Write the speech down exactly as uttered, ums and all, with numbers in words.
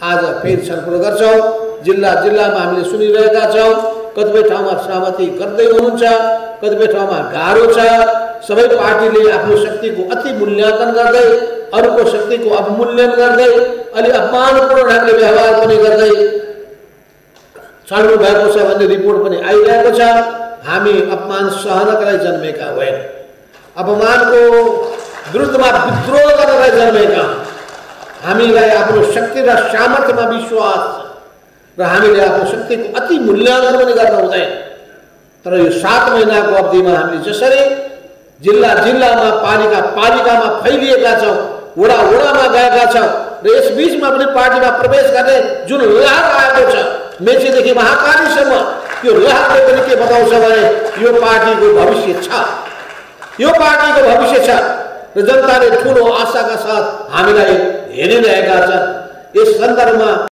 आज फेरि छलफल गर्छौँ। जिल्ला जिल्लामा हामीले सुनिरहेका छौँ, कतिपय ठाउँमा सहमति गर्दै हुनुहुन्छ, कतिपय ठाउँमा गाह्रो छ। सबै पार्टीले आफ्नो शक्तिको अति मूल्याङ्कन गर्दै, अरूको शक्तिको अवमूल्यन गर्दै, अलि अपमानपूर्ण ढङ्गले व्यवहार पनि गर्दै चल्नु भएको छ भन्ने रिपोर्ट पनि आइरहेको छ। हामी अपमान सहनका लागि जन्मेका होइन, अपमानको विरुद्धमा विद्रोह गर्नलाई जन्मेका। हामीलाई आफ्नो शक्ति र सामर्थ्यमा विश्वास छ र हामीले आफ्नो शक्तिको अति मूल्याङ्कन पनि गर्न हुँदैन। तर यो सात महिनाको अवधिमा हामीले जसरी जिल्ला जिल्लामा पालिका पालिकामा फैलिएका छौँ, वडा वडामा गएका छौँ र यस बीचमा पनि पार्टीमा प्रवेश गर्ने जुन लहर आएको छ मेचीदेखि महाकालीसम्म, यो लहरले पनि के बताउँछ भने यो पार्टीको भविष्य छ, यो पार्टीको भविष्य छ र जनताले ठुलो आशाका साथ हामीलाई हेरिरहेका छन्। यस सन्दर्भमा